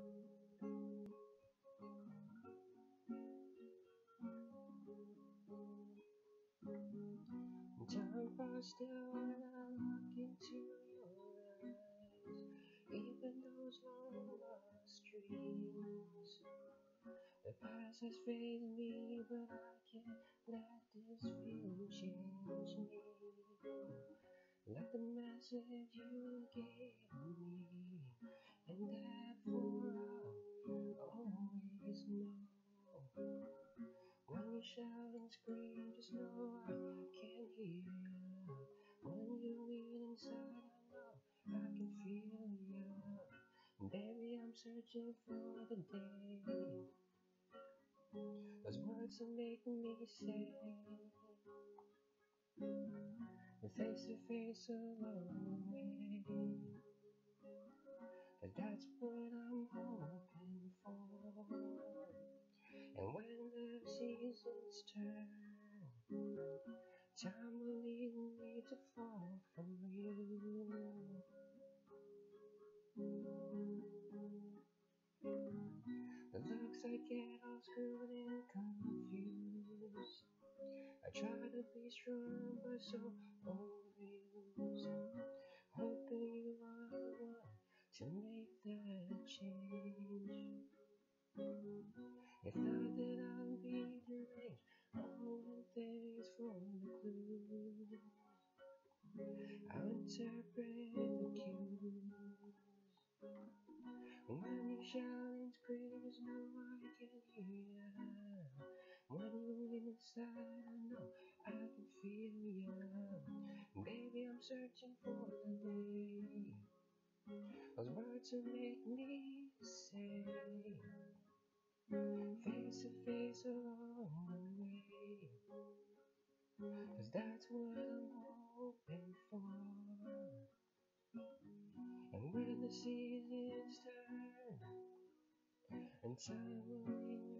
Time falls still when I look into your eyes. Even those long lost dreams, the past has faded me, but I can't let this feeling change me. Like the message you gave me, and that for I'll always know. When you shout and scream, just know I can hear you. When you lean inside, I know I can feel you. Baby, I'm searching for the day those words that make me say, face to face along the way. 'Cause that's what I'm hoping for. And when the seasons turn, time will lead me to fall from you. The looks I get all screwed and confused. I try to be strong but so overused, hoping you are the one to make that change. If not, then I'll be deranged. All things for the clues. I'll interpret the cues. When you shout and scream, just know I can hear ya. When you lean inside, I know I can feel ya. Baby, I'm searching for the day those words will make me say, face to face along the way. 'Cause that's what I'm hoping for. And when the seasons turn and time will lead